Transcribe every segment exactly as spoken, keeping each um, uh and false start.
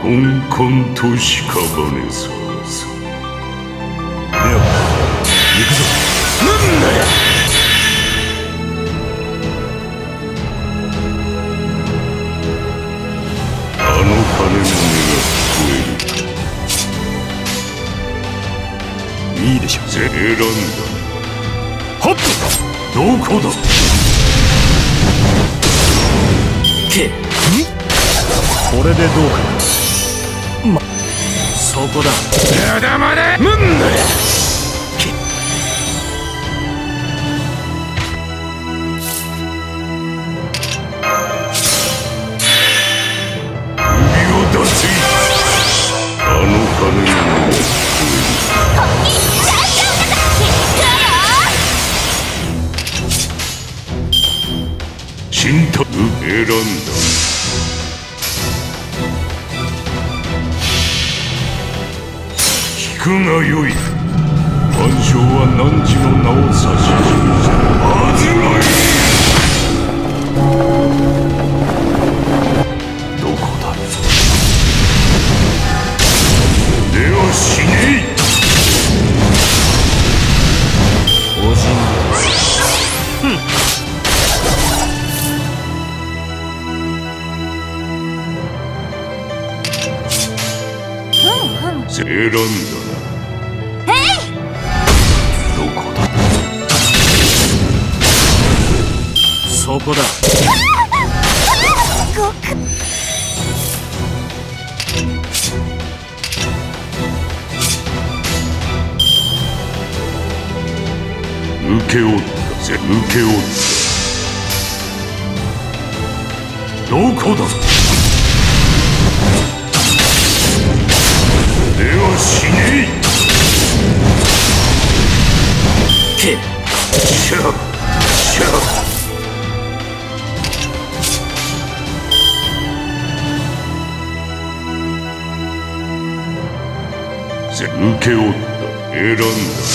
こんこんと屍さす。レオ、行くぞ。なんだよ。あの鐘の音が聞こえるか。いいでしょう。選んだ。はっ、どこだ。け、これでどうかな。ま、そこだ。まだまだ。なんだよ。け、首を出せ。あの鐘の音が聞こえる。選んだ。聞くがよい。万象は汝の名を指し示したはずない。どこだ。では死ねい。おじんだ。ふん。選んだな。どこだ。そこだ。受け負ったぜ。受け負った。どこだ。では死ねい。け、しゃ、しゃ。ぜ、受け負った。選んだ。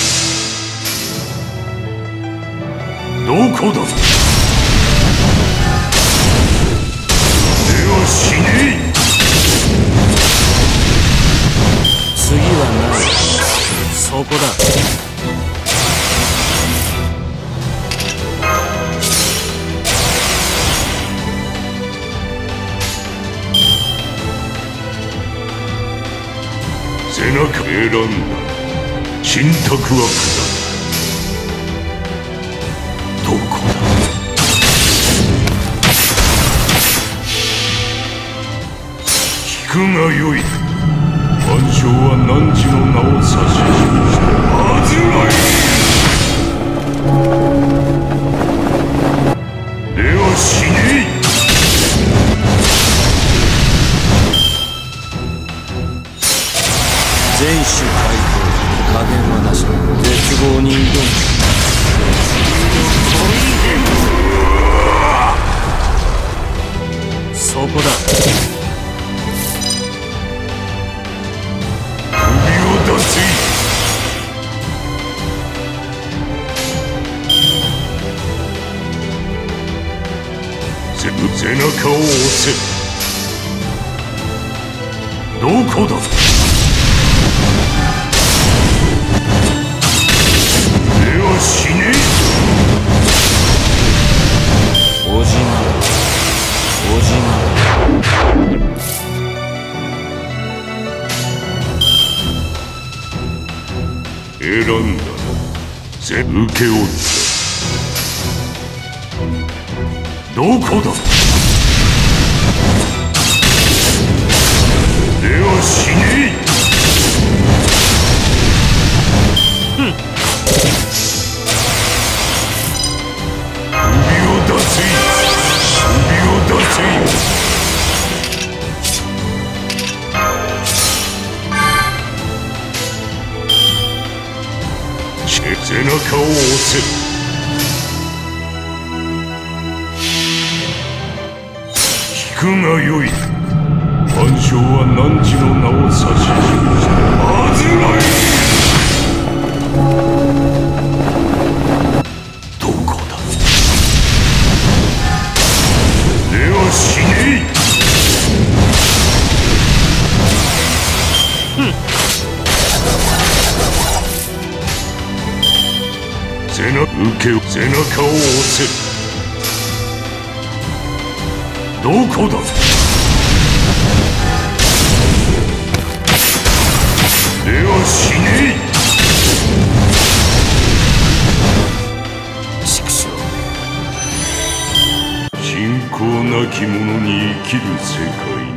どこだ。では死ねい。次はない。そこだ。背中選んだ。信託は下った。どこだ。聞くがよい。万象は汝の名を指し示したはずない。では死ねい。全種解放。加減はなし。絶望に挑む。そこだ。出せ。背中を押せ。どこだ。では死ねい。おじんだ。おじんだ。選んだな。ぜ、受け負った。どこだ。では死ねい。ふん。首を出せ。首を出せ。背中を押せ。聞くがよい。万象は汝の名を指し示したはずない。どこだ。では死ねい。 背中受け背中を押せ。どこだ。では死ねえ。畜生。信仰なき者に生きる世界。